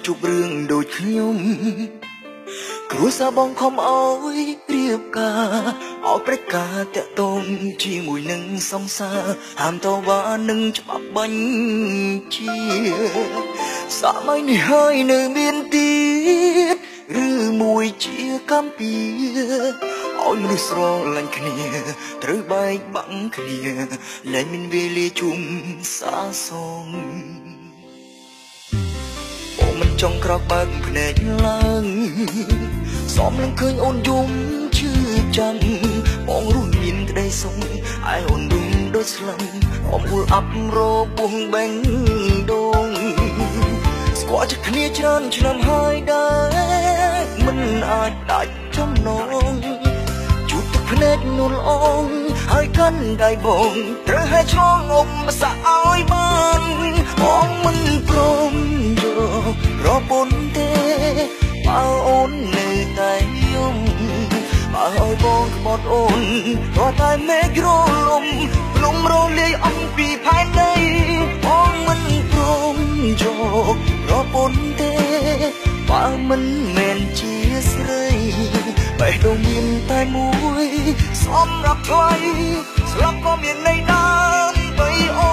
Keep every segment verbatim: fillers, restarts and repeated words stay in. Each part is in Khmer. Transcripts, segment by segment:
ជួបរឿងដូចខ្ញុំគ្រួសារបងខំអើយរៀបការឲ្យប្រកាតតតងជាមួយនឹងសង្សារហាមតវ៉ានឹងច្បាប់បញ្ជាសម័យនេះហើយនៅមានទៀតឬមួយជាកម្ពីឲ្យមនុស្សស្រឡាញ់គ្នាត្រូវបែកបាក់គ្នាលែងមានវេលាជុំសាសងបងមិនចង់ក្រោកបើកភ្នែកឡើងសមនឹងឃើញអូនយំឈឺចាំបងរួនមានក្តីសុខឯអូនរុំដូចស្លឹមបងអួលអាប់របួងបែងដងស្គាល់ចិត្តគ្នាច្រើនឆ្នាំហើយដែរមិនអាចដាច់ចំណងជួបទឹកភ្នែកនួនអងហើយកាន់ដៃបងត្រូវឲ្យឆ្លងអុំសាក់ឲ្យបានបងមិនព្រមយករពន្ធទេបើអូននៅតែយំបើឲ្យបងក្បត់អូនក៏តែមេឃរលំលំរលាយអំពីផែនដីបងមិនព្រមយករពន្ធទេបើមិនមែនជាស្រីបេះដូងមានតែមួយសម្រាប់ថ្លៃស្លាប់ក៏មានន័យដែរបីអូ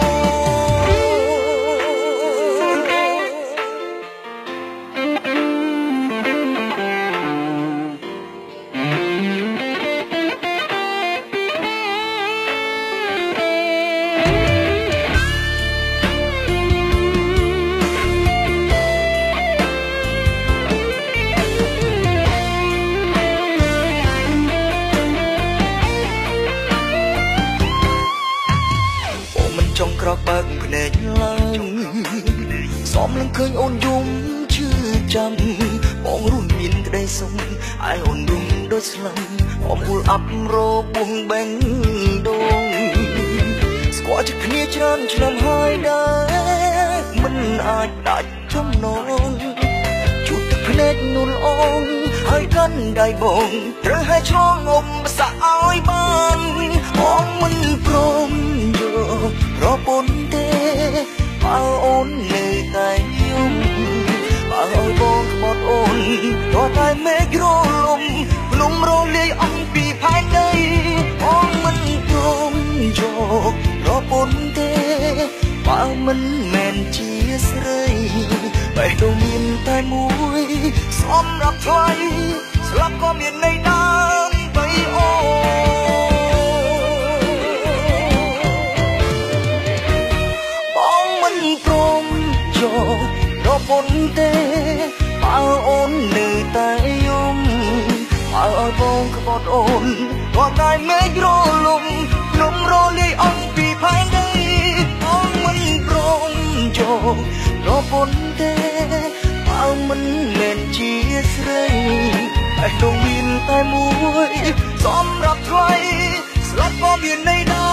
ចង់ក្រោកបើកភ្នែកឡើងសមនឹងឃើញអូនយំឈឺចាំបងរួនមានក្តីសុខឯអូនរុំដូចស្លឹមបងអួលអាប់របួងបែងដងស្គាល់ចិត្តគ្នាច្រើនឆ្នាំហើយដែរមិនអាចដាច់ចំណងជួបទឹកភ្នែកនួនអងហើយកាន់ដៃបងត្រូវឲ្យឆ្លងអុំសាក់ឲ្យបានបងមិនព្រមយករពន្ធទេបើអូននៅតែយំបើឲ្យបងក្បត់អូនក៏តែមេឃរលំលំរលាយអំពីផែនដីបងមិនព្រមយករពន្ធទេបើមិនមែនជាស្រីបេះដូងមានតែមួយសម្រាប់ថ្លៃស្លាប់ក៏មានន័យដែរបីអូរពន្ធទេបើអូននៅតែយំបើឲ្យបងក្បត់អូនក៏តែមេឃរលំលំរលាយអំពីផែនដីបងមិនព្រមយករពន្ធទេបើមិនមែនជាស្រីតែក្នុងមានតែមួយសម្រាប់ថ្លៃស្លាប់ក៏មានន័យដែរ